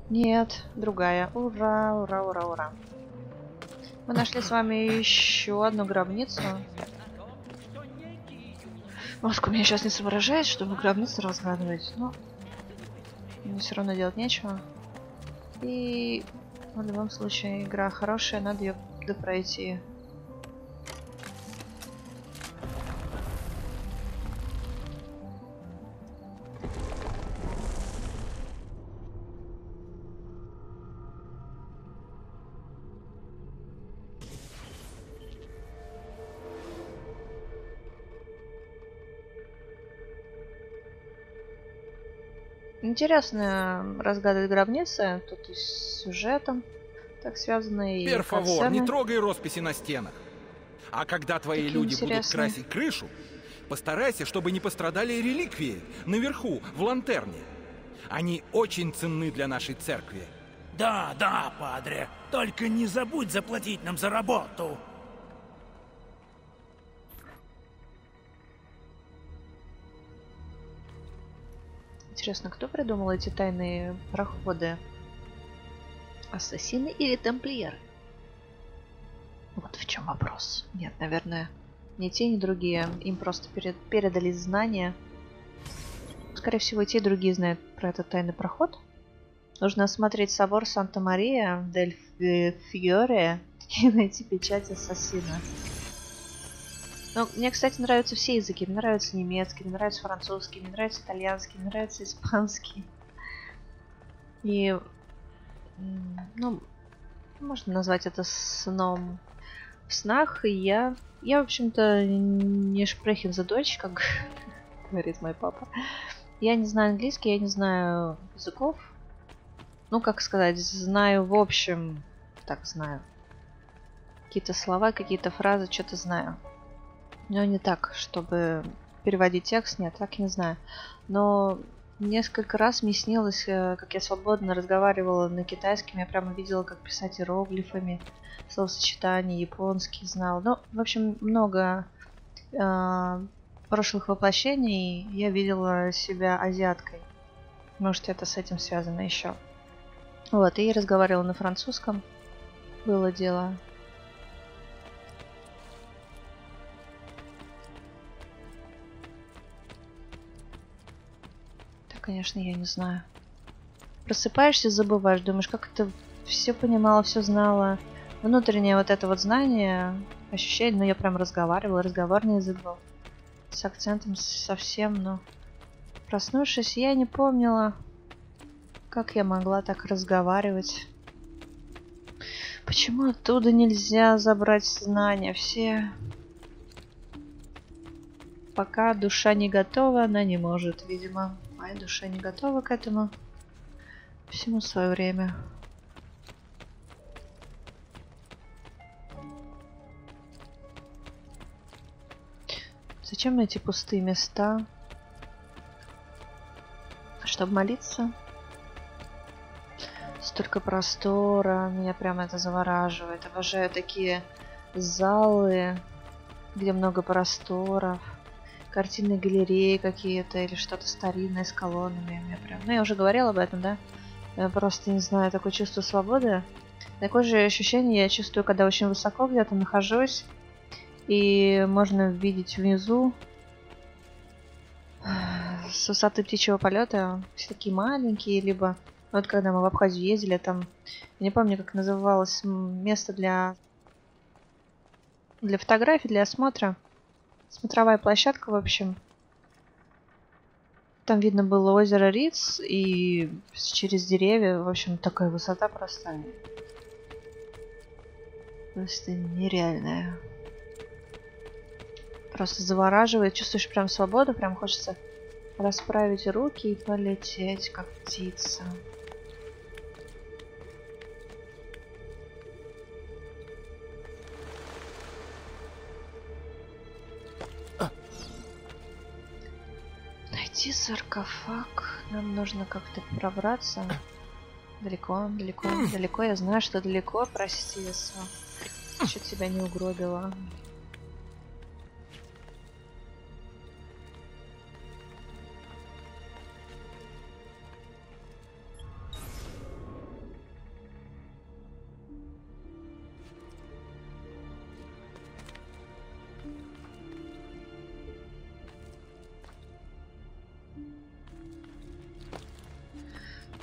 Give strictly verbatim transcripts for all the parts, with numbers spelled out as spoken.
Нет, другая. Ура, ура, ура, ура. Мы нашли с вами еще одну гробницу. Мозг у меня сейчас не соображает, чтобы гробницу разгадывать, но мне все равно делать нечего. И в любом случае игра хорошая, надо ее допройти. Интересно разгадывать гробницы. Тут и с сюжетом так связано, и Перфавор, не катсцены. трогай росписи на стенах. А когда твои Такие люди будут интересные. красить крышу, постарайся, чтобы не пострадали реликвии наверху, в лантерне. Они очень ценны для нашей церкви. Да, да, падре. Только не забудь заплатить нам за работу. Интересно, кто придумал эти тайные проходы? Ассасины или тамплиеры? Вот в чем вопрос. Нет, наверное, ни те, ни другие. Им просто перед... передали знания. Скорее всего, и те, и другие знают про этот тайный проход. Нужно осмотреть собор Санта-Мария дель Фьоре и найти печать ассасина. Но мне, кстати, нравятся все языки. Мне нравится немецкий, мне нравится французский, мне нравится итальянский, мне нравится испанский. И, ну, можно назвать это сном в снах. И я, я в общем-то, не шпрехен за дочь, как говорит мой папа. Я не знаю английский, я не знаю языков. Ну, как сказать, знаю в общем, так знаю. Какие-то слова, какие-то фразы, что-то знаю. Но не так, чтобы переводить текст, нет, так не знаю. Но несколько раз мне снилось, как я свободно разговаривала на китайском. Я прямо видела, как писать иероглифами, словосочетания, японский знал. Ну, в общем, много э, прошлых воплощений я видела себя азиаткой. Может, это с этим связано еще. Вот, и разговаривала на французском. Было дело. Конечно, я не знаю. Просыпаешься, забываешь, думаешь, как это все понимала, все знала. Внутреннее вот это вот знание, ощущение, ну я прям разговаривала, разговорный язык был. С акцентом совсем, но проснувшись, я не помнила, как я могла так разговаривать. Почему оттуда нельзя забрать знания? Все... Пока душа не готова, она не может, видимо. Моя душа не готова к этому. Всему свое время. Зачем эти пустые места? Чтобы молиться? Столько простора. Меня прямо это завораживает. Обожаю такие залы, где много просторов. Картинные галереи какие-то или что-то старинное с колоннами. Я прям... Ну, я уже говорила об этом, да? Я просто не знаю, такое чувство свободы. Такое же ощущение я чувствую, когда очень высоко где-то нахожусь. И можно видеть внизу с высоты птичьего полета все такие маленькие, либо... Вот когда мы в Абхазию ездили, там... Я не помню, как называлось место для... Для фотографий, для осмотра. Смотровая площадка, в общем. Там видно было озеро Риц, и через деревья, в общем, такая высота просто. Просто нереальная. Просто завораживает. Чувствуешь прям свободу, прям хочется расправить руки и полететь, как птица. Найти саркофаг. Нам нужно как-то пробраться. Далеко, далеко, далеко. Я знаю, что далеко, прости, если чуть тебя не угробила.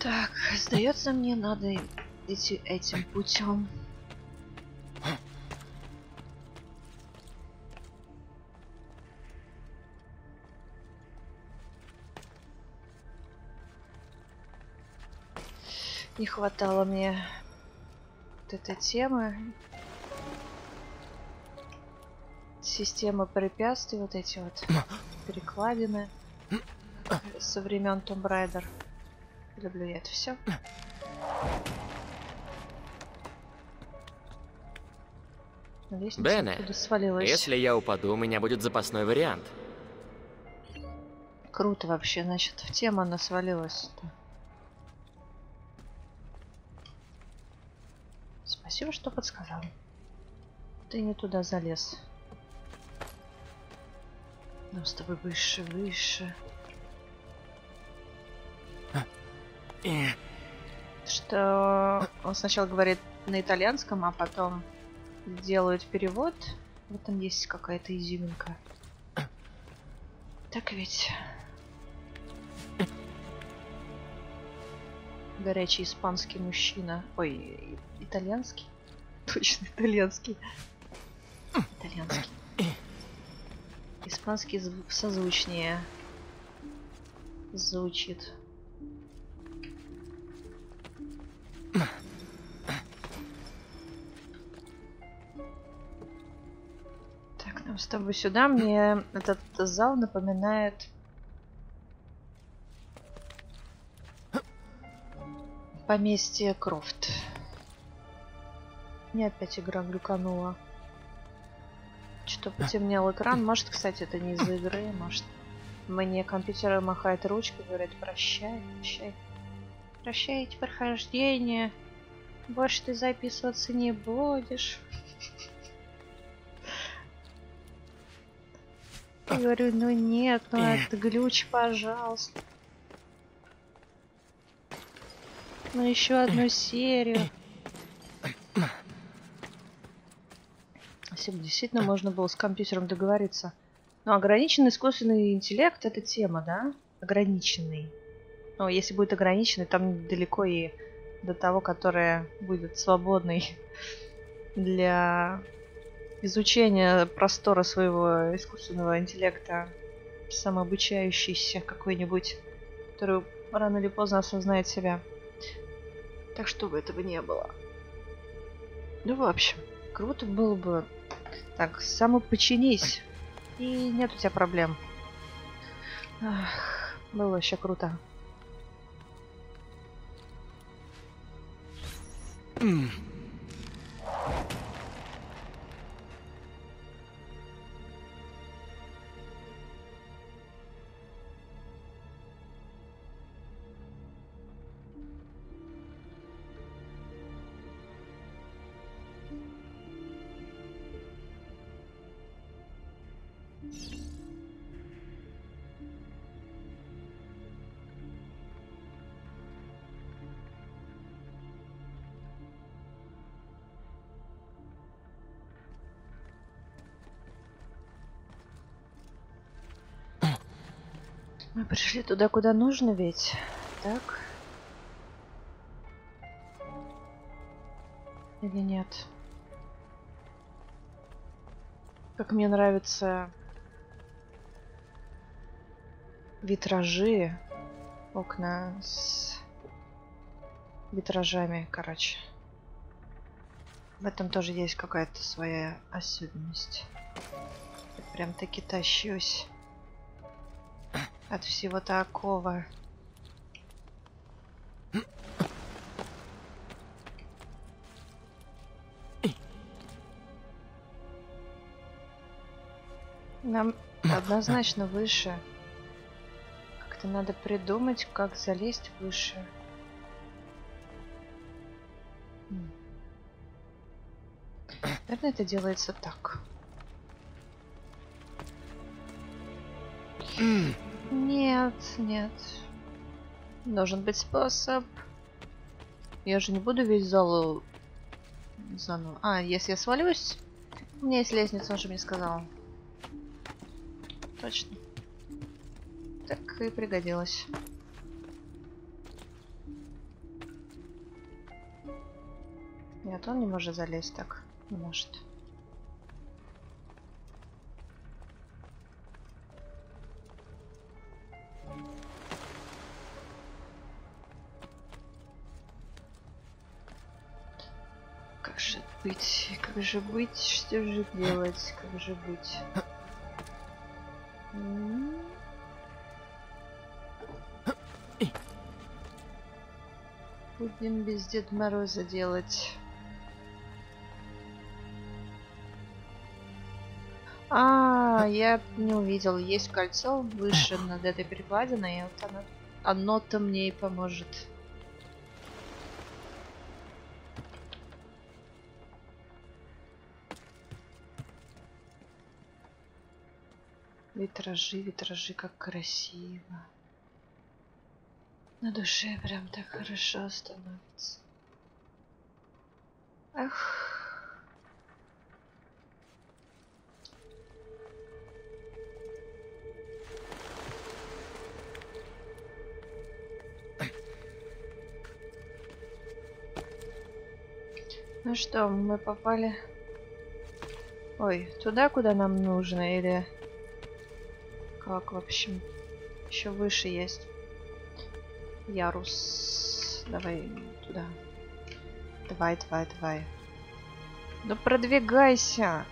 Так, сдается мне, надо идти этим путем. Не хватало мне вот этой темы. Система препятствий, вот эти вот перекладины со времен Tomb Raider. Люблю я это все. Бене, если я упаду, у меня будет запасной вариант. Круто вообще, значит, в тему она свалилась-то. Спасибо, что подсказал. Ты не туда залез. Нам с тобой выше, выше. Что он сначала говорит на итальянском, а потом делают перевод. В этом есть какая-то изюминка. Так ведь. Горячий испанский мужчина. Ой, итальянский. Точно, итальянский. Итальянский. Испанский созвучнее звучит. Так, нам с тобой сюда. Мне этот зал напоминает поместье Крофт. Мне опять игра глюканула. Что потемнел экран. Может, кстати, это не из-за игры. Может, мне компьютер махает ручкой, говорит: прощай, прощай. Прощайте прохождение. Больше ты записываться не будешь. Я говорю: ну нет, ну это глюч, пожалуйста. Ну еще одну серию. Если бы действительно можно было с компьютером договориться. Но ограниченный искусственный интеллект — это тема, да? Ограниченный. Но если будет ограниченный, там далеко и до того, которая будет свободной для изучения простора своего искусственного интеллекта, самообучающийся какой-нибудь, который рано или поздно осознает себя. Так чтобы этого не было. Ну, в общем, круто было бы. Так, самоподчинись. И нет у тебя проблем. Ах, было вообще круто. Mm. Мы пришли туда, куда нужно, ведь, так? Или нет? Как мне нравятся витражи, окна с витражами, короче. В этом тоже есть какая-то своя особенность. Я прям-таки тащусь от всего такого. Нам однозначно выше. Как-то надо придумать, как залезть выше. Наверное, это делается так. Нет, нет. Должен быть способ. Я же не буду весь зал заново. А, если я свалюсь, у меня есть лестница, он же мне сказал. Точно. Так и пригодилось. Нет, он не может залезть так. Не может. Как же быть? Как же быть? Что же делать? Как же быть? М? Будем без Деда Мороза делать. А, я не увидел. Есть кольцо выше над этой перекладиной, и вот оно, оно-то мне и поможет. Витражи, витражи, как красиво. На душе прям так хорошо становится. Ах. Ну что, мы попали... Ой, туда, куда нам нужно, или... Как, в общем, еще выше есть ярус. Давай туда. Давай, давай, давай. Ну продвигайся.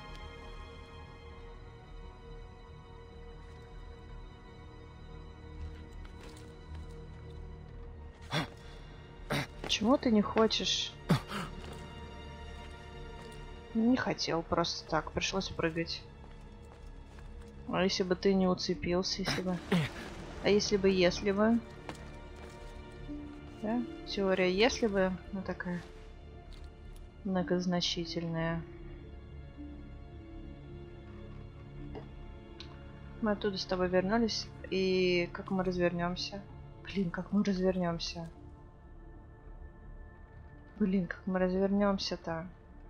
Почему ты не хочешь? Не хотел просто так. Пришлось прыгать. А если бы ты не уцепился, если бы... А если бы, если бы... Да? Теория если бы, ну такая многозначительная. Мы оттуда с тобой вернулись, и как мы развернемся? Блин, как мы развернемся? Блин, как мы развернемся-то?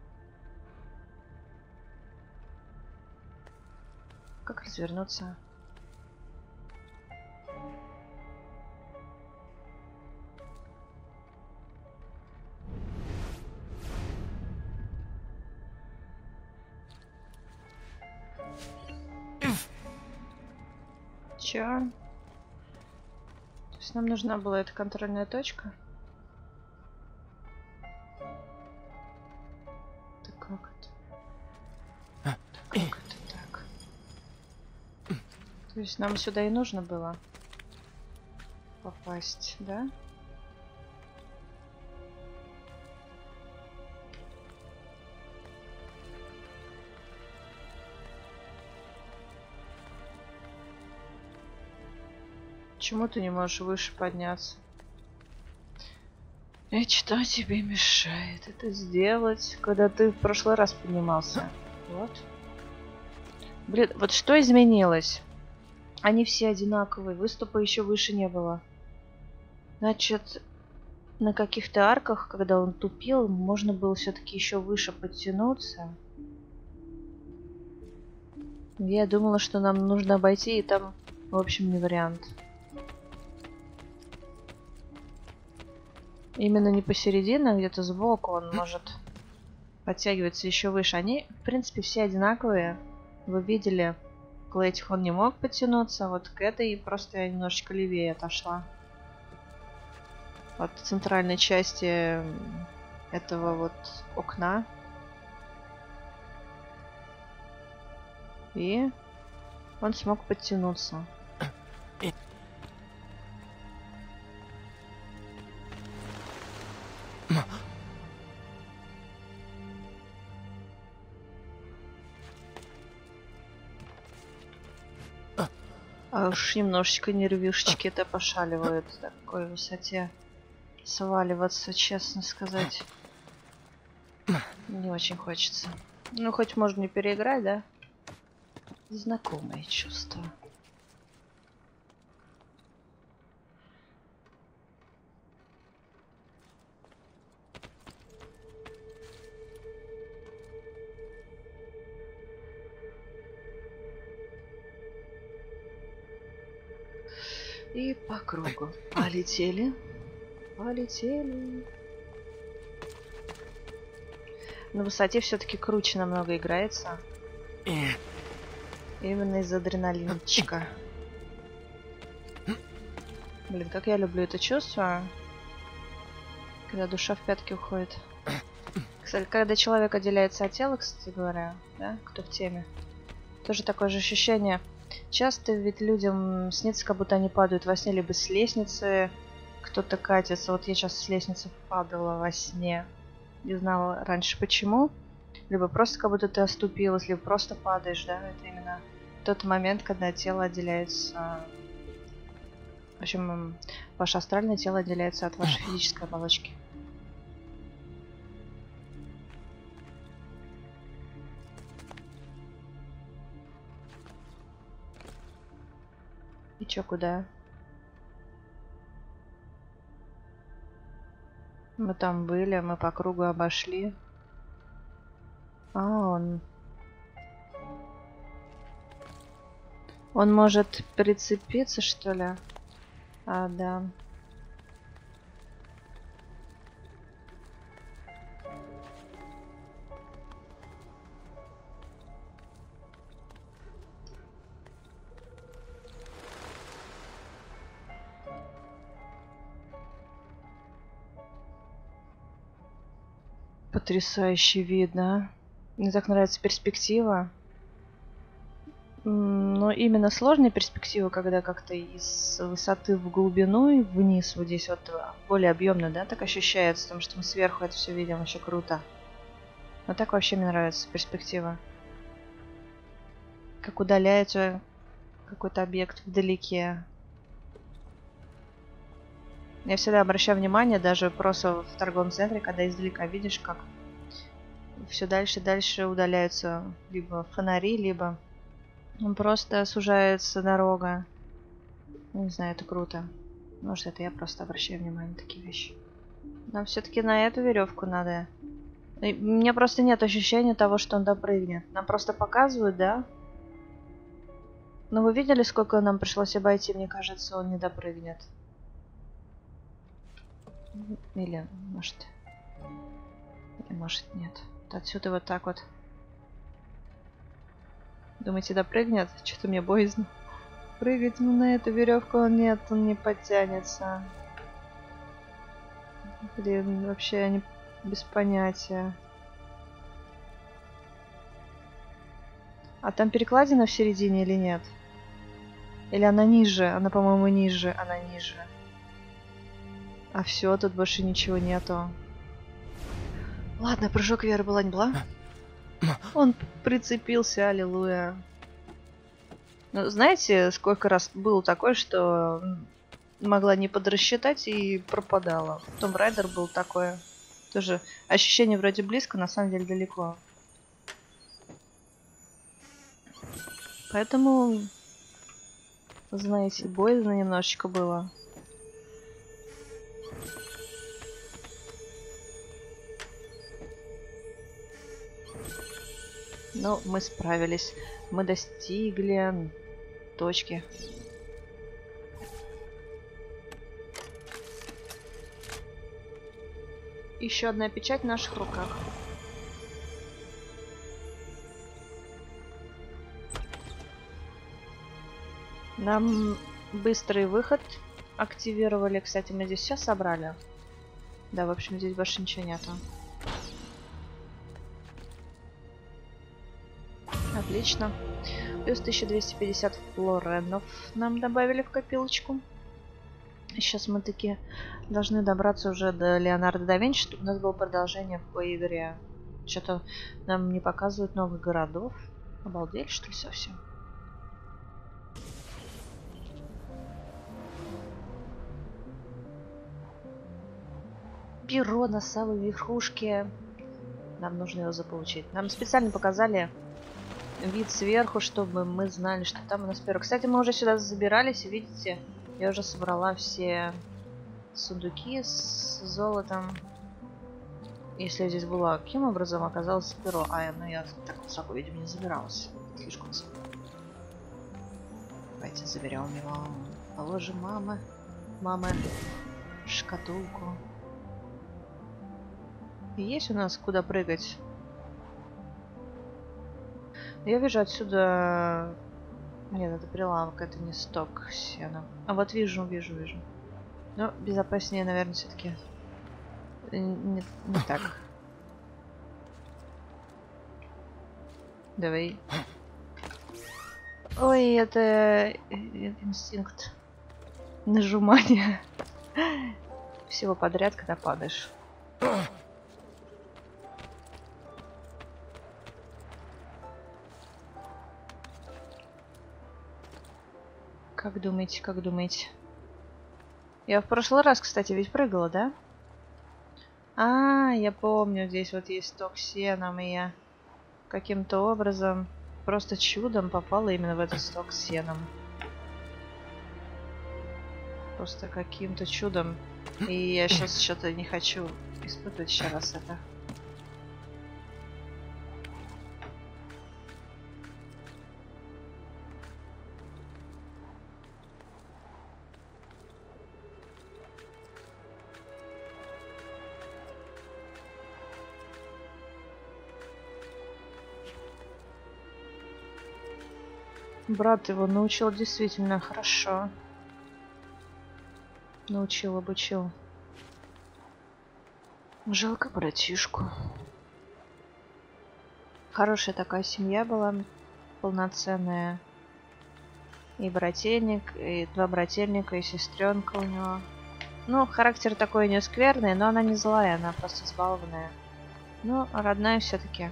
Как развернуться? Чё? То есть нам нужна была эта контрольная точка? Так как это? Так как это так? То есть нам сюда и нужно было попасть, да? Почему ты не можешь выше подняться? И что тебе мешает это сделать, когда ты в прошлый раз поднимался? Вот. Блин, вот что изменилось? Они все одинаковые, выступа еще выше не было. Значит, на каких-то арках, когда он тупил, можно было все-таки еще выше подтянуться. Я думала, что нам нужно обойти, и там, в общем, не вариант. Именно не посередине, а где-то сбоку он может подтягиваться еще выше. Они, в принципе, все одинаковые. Вы видели, к этих он не мог подтянуться, вот к этой просто я немножечко левее отошла. От центральной части этого вот окна. И он смог подтянуться. А уж немножечко нервишечки-то пошаливают в такой высоте. Сваливаться, честно сказать. Не очень хочется. Ну, хоть можно не переиграть, да? Знакомые чувства. И по кругу. Полетели. Полетели. На высоте все-таки круче намного играется. Именно из-за адреналинчика. Блин, как я люблю это чувство. Когда душа в пятки уходит. Кстати, когда человек отделяется от тела, кстати говоря, да, кто в теме, тоже такое же ощущение. Часто ведь людям снится, как будто они падают во сне, либо с лестницы кто-то катится. Вот я сейчас с лестницы падала во сне. Не знала раньше почему. Либо просто как будто ты оступилась, либо просто падаешь, да, это именно тот момент, когда тело отделяется. В общем, ваше астральное тело отделяется от вашей физической оболочки. И чё, куда? Мы там были, мы по кругу обошли. А, он... Он может прицепиться, что ли? А, да. Потрясающий вид, да? Мне так нравится перспектива. Но именно сложная перспектива, когда как-то из высоты в глубину и вниз, вот здесь вот более объемно, да, так ощущается, потому что мы сверху это все видим, вообще круто. Но так вообще мне нравится перспектива. Как удаляется какой-то объект вдалеке. Я всегда обращаю внимание, даже просто в торговом центре, когда издалека видишь, как все дальше и дальше удаляются либо фонари, либо просто сужается дорога. Не знаю, это круто. Может, это я просто обращаю внимание на такие вещи. Нам все-таки на эту веревку надо. И у меня просто нет ощущения того, что он допрыгнет. Нам просто показывают, да? Но вы видели, сколько нам пришлось обойти? Мне кажется, он не допрыгнет. Или, может... Или, может, нет. Вот отсюда вот так вот. Думаете, допрыгнет? Что-то мне боязно. Прыгать ну, на эту веревку он нет, он не подтянется. Блин, вообще я не... без понятия. А там перекладина в середине или нет? Или она ниже? Она, по-моему, ниже. Она ниже. А все, тут больше ничего нету. Ладно, прыжок веры была не была. Он прицепился, аллилуйя. Ну, знаете, сколько раз было такое, что могла не подрасчитать и пропадала. Том Райдер был такое. Тоже ощущение вроде близко, на самом деле далеко. Поэтому, знаете, боязно немножечко было. Но мы справились. Мы достигли точки. Еще одна печать в наших руках. Нам быстрый выход активировали. Кстати, мы здесь все собрали. Да, в общем, здесь больше ничего нету. Отлично. Плюс тысяча двести пятьдесят флоренов нам добавили в копилочку. Сейчас мы таки должны добраться уже до Леонардо да Винчи, чтобы у нас было продолжение по игре. Что-то нам не показывают новых городов. Обалдели, что ли, совсем? Перо на самой верхушке. Нам нужно его заполучить. Нам специально показали вид сверху, чтобы мы знали, что там у нас перо. Кстати, мы уже сюда забирались, и видите, я уже собрала все сундуки с золотом. Если здесь было каким образом оказалось перо. А, ну я так высоко, видимо, не забиралась. Слишком высоко. Давайте заберем его. Положим мамы. Мамы шкатулку. И есть у нас куда прыгать? Я вижу отсюда... Нет, это прилавок, это не сток сена. А вот вижу, вижу, вижу. Но безопаснее, наверное, все-таки не, не так. Давай. Ой, это инстинкт нажимания всего подряд, когда падаешь. Как думаете, как думаете? Я в прошлый раз, кстати, ведь прыгала, да? А, я помню, здесь вот есть сток сеном, и я каким-то образом, просто чудом попала именно в этот сток с сеном. Просто каким-то чудом. И я сейчас что-то не хочу испытывать еще раз это. Брат его научил действительно хорошо. Научил, обучил. Жалко братишку. Хорошая такая семья была, полноценная. И брательник, и два брательника, и сестренка у него. Ну, характер такой не скверный, но она не злая, она просто избалованная. Ну, родная все-таки.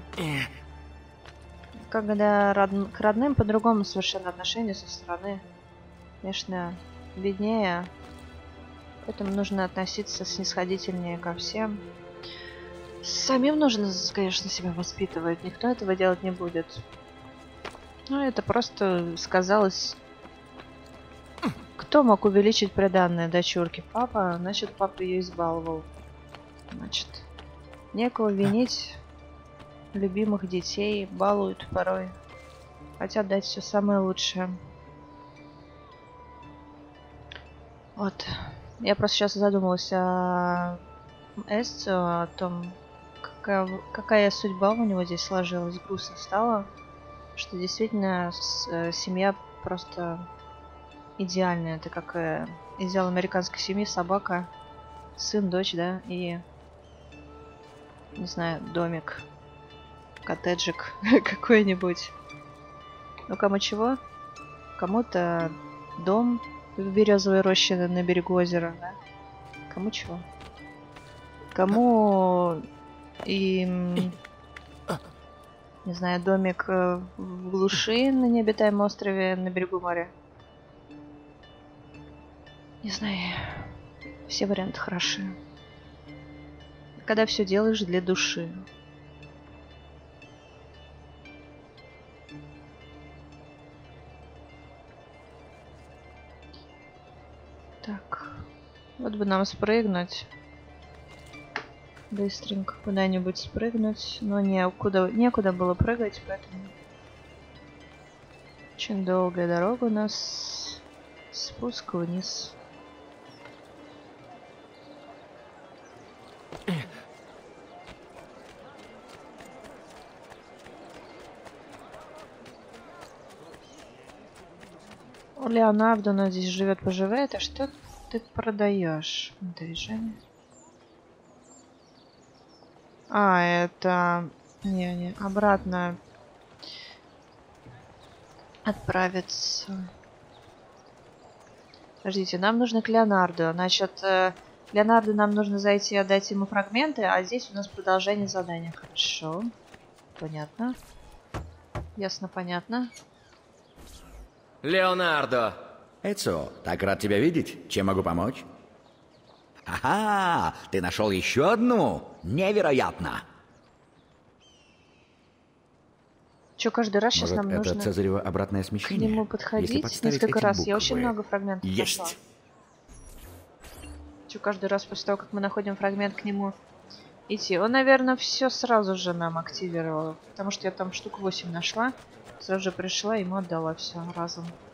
Когда род... к родным по-другому совершенно отношения со стороны, конечно, беднее. Поэтому нужно относиться снисходительнее ко всем. Самим нужно, конечно, себя воспитывать. Никто этого делать не будет. Ну, это просто сказалось. Кто мог увеличить приданное дочурке? Папа, значит, папа ее избаловал. Значит, некого винить. Любимых детей балуют порой. Хотят дать все самое лучшее. Вот. Я просто сейчас задумалась о Эсцио, о том, какая, какая судьба у него здесь сложилась. Грустно стало, что действительно с, э, семья просто идеальная. Это как э, идеал американской семьи: собака, сын, дочь, да, и, не знаю, домик. Коттеджик какой-нибудь. Ну, кому чего? Кому-то дом в березовой роще на берегу озера, да? Кому чего? Кому и... Не знаю, домик в глуши на необитаемом острове на берегу моря. Не знаю. Все варианты хороши. Когда все делаешь для души. Так, вот бы нам спрыгнуть. Быстренько куда-нибудь спрыгнуть. Но некуда, некуда было прыгать, поэтому... Очень долгая дорога у нас. Спуск вниз. Леонардо у нас здесь живет, поживает. А что ты продаешь? Движение. А, это... Не, не, обратно отправиться. Подождите, нам нужно к Леонардо. Значит, Леонардо нам нужно зайти и отдать ему фрагменты, а здесь у нас продолжение задания. Хорошо. Понятно. Ясно, понятно. Леонардо! Эцио, так рад тебя видеть. Чем могу помочь? Ага, ты нашел еще одну? Невероятно! Че, каждый раз сейчас Может, нам это нужно Цезарево обратное к смещение? нему Если подходить подставить несколько эти раз? буквы. Я очень много фрагментов Есть! нашла. Че, каждый раз после того, как мы находим фрагмент, к нему идти? Он, наверное, все сразу же нам активировал. Потому что я там штук восемь нашла. Сразу же пришла, ему отдала все разом.